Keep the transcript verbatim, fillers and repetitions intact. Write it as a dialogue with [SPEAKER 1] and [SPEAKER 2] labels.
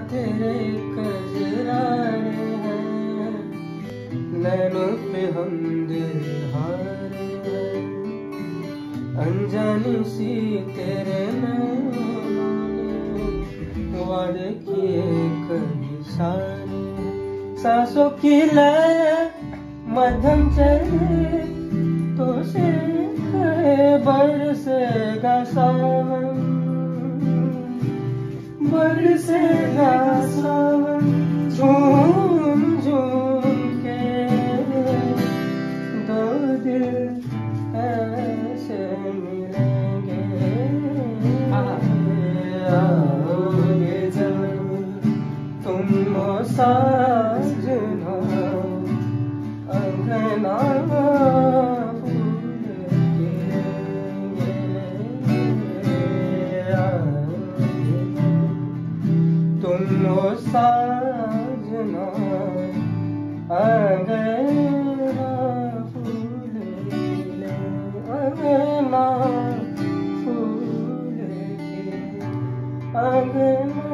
[SPEAKER 1] तेरे कजरारे हैं, नैनों पे हम दिल हारे हैं, अनजानी सी तेरे नैनों ने वादे किए कभी सारे। सांसों की लय मध्यम चले तो से बरसेगा सावन, बरसेगा सावन, झूम झूम के दो दिल ऐसे मिलेंगे। आओगे जब तुम हो साजना, अंगना साजना, अंगना फूल खिले, अंगना फूल खिले, अंगना